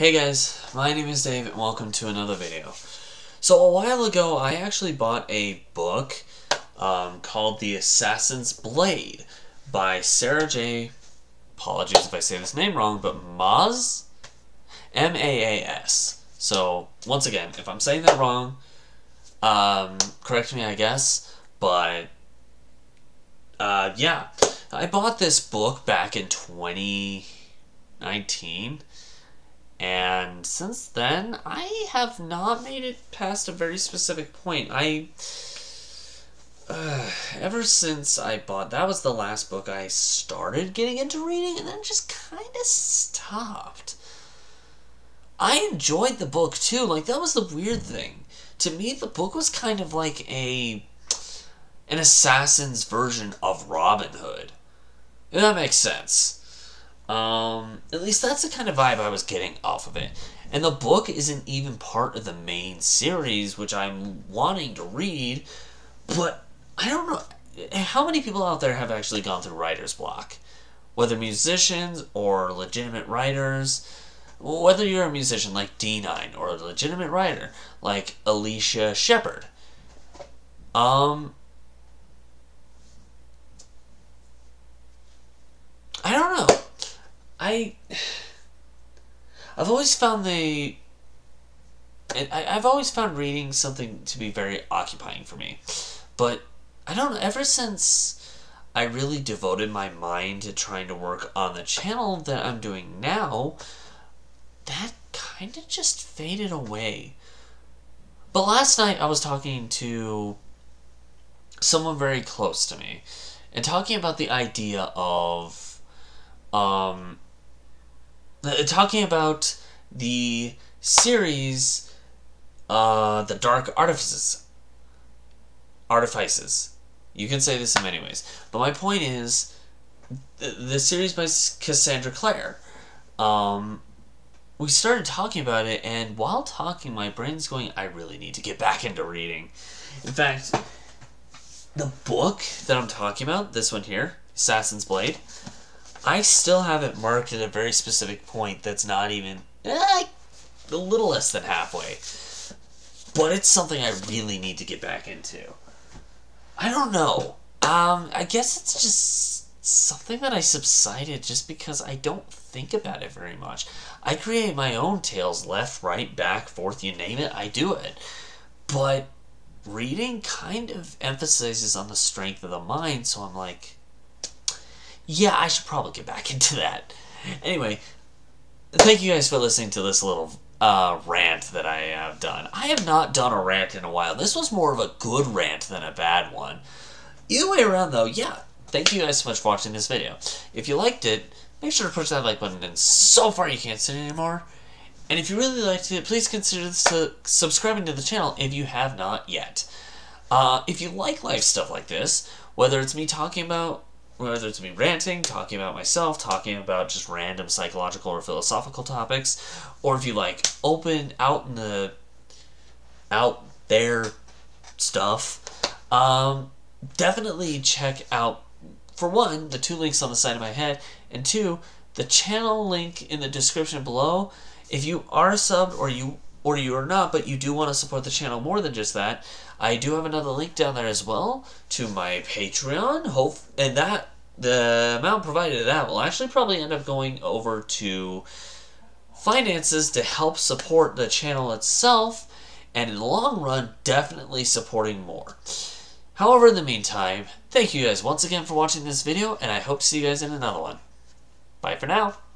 Hey guys, my name is Dave and welcome to another video. So a while ago I actually bought a book called The Assassin's Blade by Sarah J. Apologies if I say this name wrong, but Maas? M-A-A-S. So once again, if I'm saying that wrong, correct me I guess, but yeah. I bought this book back in 2019. And since then, I have not made it past a very specific point. Ever since I bought, that was the last book I started getting into reading, and then just kind of stopped. I enjoyed the book too, like that was the weird thing. To me, the book was kind of like an assassin's version of Robin Hood. If that makes sense. At least that's the kind of vibe I was getting off of it. And the book isn't even part of the main series, which I'm wanting to read, but I don't know how many people out there have actually gone through writer's block. Whether musicians or legitimate writers, whether you're a musician like D9 or a legitimate writer like Alicia Shepherd. I don't know. I've always found I've always found reading something to be very occupying for me. But I don't know, ever since I really devoted my mind to trying to work on the channel that I'm doing now, that kind of just faded away. But last night I was talking to someone very close to me and talking about the idea of talking about the series, The Dark Artifices. You can say this in many ways. But my point is, the series by Cassandra Clare. We started talking about it, and while talking, my brain's going, I really need to get back into reading. In fact, the book that I'm talking about, this one here, Assassin's Blade, I still have it marked at a very specific point that's not even a little less than halfway. But it's something I really need to get back into. I don't know. I guess it's just something that I subsided just because I don't think about it very much. I create my own tales, left, right, back, forth, you name it, I do it. But reading kind of emphasizes on the strength of the mind, so I'm like, yeah, I should probably get back into that. Anyway, thank you guys for listening to this little rant that I have done. I have not done a rant in a while. This was more of a good rant than a bad one. Either way around, though, yeah, thank you guys so much for watching this video. If you liked it, make sure to push that like button, and so far you can't sit anymore. And if you really liked it, please consider subscribing to the channel if you have not yet. If you like life stuff like this, whether it's me ranting, talking about myself, talking about just random psychological or philosophical topics, or if you like open out there stuff, definitely check out, for one, the 2 links on the side of my head, and 2, the channel link in the description below. If you are subbed or you are not, but you do want to support the channel more than just that, I do have another link down there as well to my Patreon. And that the amount provided to that will actually probably end up going over to finances to help support the channel itself, and in the long run, definitely supporting more. However, in the meantime, thank you guys once again for watching this video, and I hope to see you guys in another one. Bye for now.